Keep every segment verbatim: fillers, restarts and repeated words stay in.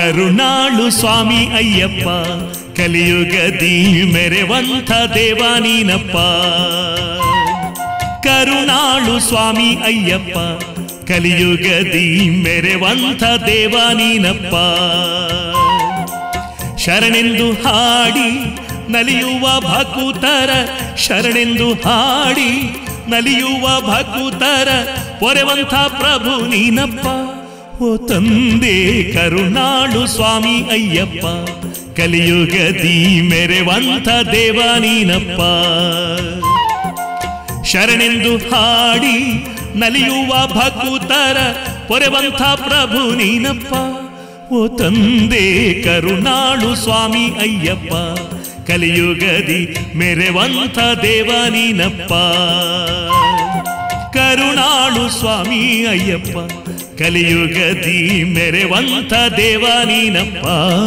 ಕರುಣಾಳು ಸ್ವಾಮಿ ಅಯ್ಯಪ್ಪ ಕಲಿಯುಗದಿ ಮೆರೆವಂಥ ದೇವ ನೀನಪ್ಪ. ಕರುಣಾಳು ಸ್ವಾಮಿ ಅಯ್ಯಪ್ಪ ಕಲಿಯುಗದಿ ಮೆರೆವಂಥ ದೇವ ನೀನಪ್ಪ. ಶರಣೆಂದು ಹಾಡಿ ನಲಿಯುವ ಭಕುತರ ಶರಣೆಂದು ಹಾಡಿ ನಲಿಯುವ ಭಕುತರ ಪೊರೆವಂಥ ಪ್ರಭು ನೀನಪ್ಪ. ಓ ತಂದೆ ಕರುಣಾಳು ಸ್ವಾಮಿ ಅಯ್ಯಪ್ಪ ಕಲಿಯುಗದಿ ಮೆರೆವಂಥ ದೇವ ನೀನಪ್ಪ. ಶರಣೆಂದು ಹಾಡಿ ನಲಿಯುವ ಭಕುತರ ಪೊರೆವಂಥ ಪ್ರಭು ನೀನಪ್ಪ. ಓ ತಂದೆ ಕರುಣಾಳು ಸ್ವಾಮಿ ಅಯ್ಯಪ್ಪ ಕಲಿಯುಗದಿ ಮೆರೆವಂಥ ದೇವ ನೀನಪ್ಪ. ಕರುಣಾಳು ಸ್ವಾಮಿ ಅಯ್ಯಪ್ಪ ಕಲಿಯುಗದಿ ಮೆರೆವಂಥ ದೇವ ನೀನಪ್ಪ.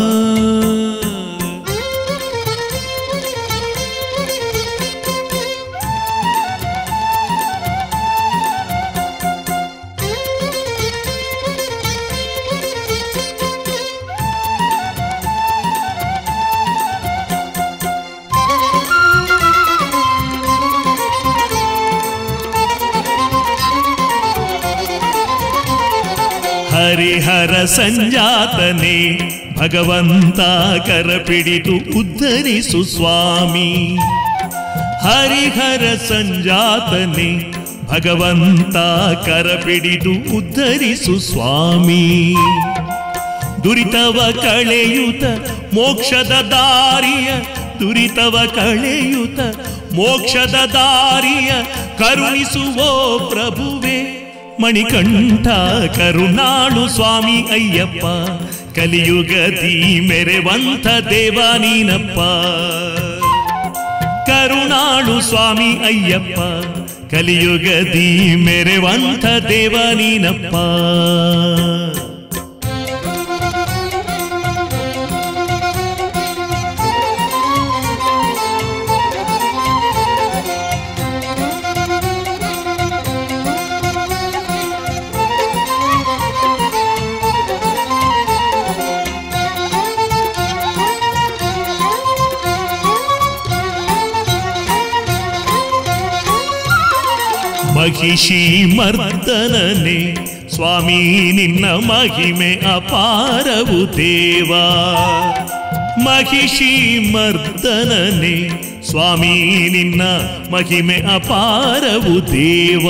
ಹರಿಹರ ಸಂಜಾತನೆ ಭಗವಂತ ಕರಪಿಡಿದು ಉದ್ಧರಿಸು ಸ್ವಾಮಿ. ಹರಿಹರ ಸಂಜಾತನೆ ಭಗವಂತ ಕರಪಿಡಿದು ಉದ್ಧರಿಸು ಸ್ವಾಮಿ. ದುರಿತವ ಕಳೆಯುತ ಮೋಕ್ಷದ ದಾರಿಯ ದುರಿತವ ಕಳೆಯುತ ಮೋಕ್ಷದ ದಾರಿಯ ಕರುಣಿಸುವೋ ಪ್ರಭುವೇ. ಮಣಿಕಂಠ ಕರುಣಾಳು ಸ್ವಾಮಿ ಅಯ್ಯಪ್ಪ ಕಲಿಯುಗದಿ ಮೆರೆವಂಥ ದೇವ ನೀನಪ್ಪ. ಕರುಣಾಳು ಸ್ವಾಮಿ ಅಯ್ಯಪ್ಪ ಕಲಿಯುಗದಿ ಮೆರೆವಂಥ ದೇವ ನೀನಪ್ಪ. ಮಹಿಷಿ ಮರ್ದನನೆ ಸ್ವಾಮಿ ನಿನ್ನ ಮಹಿಮೆ ಅಪಾರವು ದೇವ. ಮಹಿಷಿ ಮರ್ದನನೆ ಸ್ವಾಮಿ ನಿನ್ನ ಮಹಿಮೆ ಅಪಾರವು ದೇವ.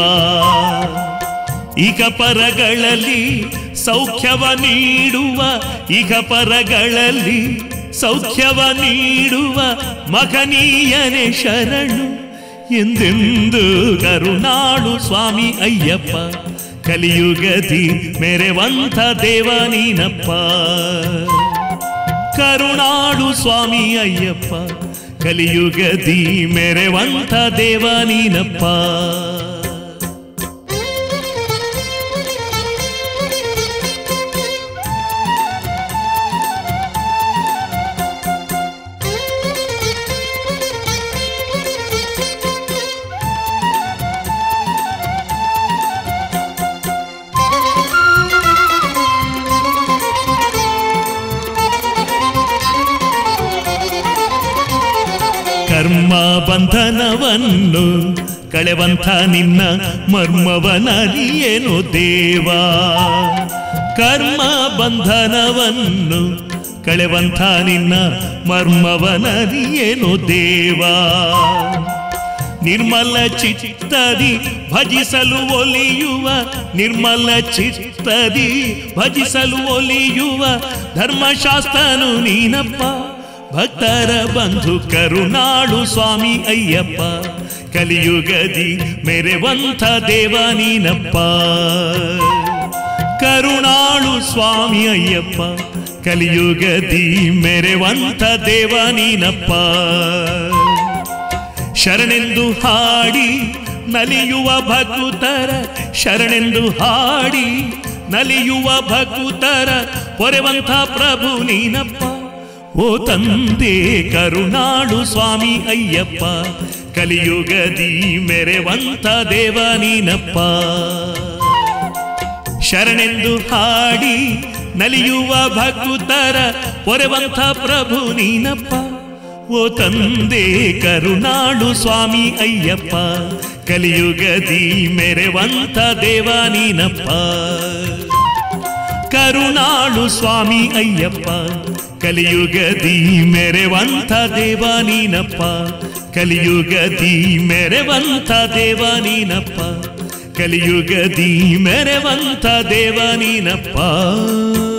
ಇಹ ಪರಗಳಲ್ಲಿ ಸೌಖ್ಯವ ನೀಡುವ ಇಹ ಪರಗಳಲ್ಲಿ ಸೌಖ್ಯವ ನೀಡುವ ಮಗನೀಯನೆ ಶರಣು ಎಂದೆಂದು ಕರುಣಾಳು ಸ್ವಾಮಿ ಅಯ್ಯಪ್ಪ ಕಲಿಯುಗದಿ ಮೆರೆವಂಥ ದೇವ ನೀನಪ್ಪ. ಕರುಣಾಳು ಸ್ವಾಮಿ ಅಯ್ಯಪ್ಪ ಕಲಿಯುಗದಿ ಮೆರೆವಂಥ ದೇವ ನೀನಪ್ಪ. ಕರ್ಮ ಬಂಧನವನ್ನು ಕಳೆವಂಥ ನಿನ್ನ ಮರ್ಮವನರಿಯೇನು ದೇವ. ಕರ್ಮ ಬಂಧನವನ್ನು ಕಳೆವಂಥ ನಿನ್ನ ಮರ್ಮವನರಿಯೇನು ದೇವ. ನಿರ್ಮಲ ಚಿತ್ತದಿ ಭಜಿಸಲು ಒಲಿಯುವ ನಿರ್ಮಲ ಚಿತ್ತದಿ ಭಜಿಸಲು ಒಲಿಯುವ ಧರ್ಮಶಾಸ್ತ್ರನು ನೀನಪ್ಪ. ಭಕ್ತರ ಬಂಧು ಕರುಣಾಳು ಸ್ವಾಮಿ ಅಯ್ಯಪ್ಪ ಕಲಿಯುಗದಿ ಮೆರೆವಂಥ ದೇವ ನೀನಪ್ಪ. ಕರುಣಾಳು ಸ್ವಾಮಿ ಅಯ್ಯಪ್ಪ ಕಲಿಯುಗದಿ ಮೆರೆವಂಥ ದೇವ ನೀನಪ್ಪ. ಶರಣೆಂದು ಹಾಡಿ ನಲಿಯುವ ಭಕುತರ ಶರಣೆಂದು ಹಾಡಿ ನಲಿಯುವ ಭಕುತರ ಪೊರೆವಂಥ ಪ್ರಭು ನೀನಪ್ಪ. ಓ ತಂದೆ ಕರುಣಾಳು ಸ್ವಾಮಿ ಅಯ್ಯಪ್ಪ ಕಲಿಯುಗದಿ ಮೆರೆವಂಥ ದೇವ ನೀನಪ್ಪ. ಶರಣೆಂದು ಹಾಡಿ ನಲಿಯುವ ಭಕ್ತರ ಪೊರೆವಂಥ ಪ್ರಭು ನೀನಪ್ಪ. ಓ ತಂದೆ ಕರುಣಾಳು ಸ್ವಾಮಿ ಅಯ್ಯಪ್ಪ, ಕಲಿಯುಗದಿ ಮೆರೆವಂಥ ದೇವ ನೀನಪ್ಪ. ಕರುಣಾಳು ಸ್ವಾಮಿ ಅಯ್ಯಪ್ಪ, ಕಲಿಯುಗದಿ ಮೆರೆವಂಥ ದೇವ ನೀನಪ್ಪ. ಕಲಿಯುಗದಿ ಮೆರೆವಂಥ ದೇವ ನೀನಪ್ಪ. ಕಲಿಯುಗದಿ ಮೆರೆವಂಥ ದೇವ ನೀನಪ್ಪ.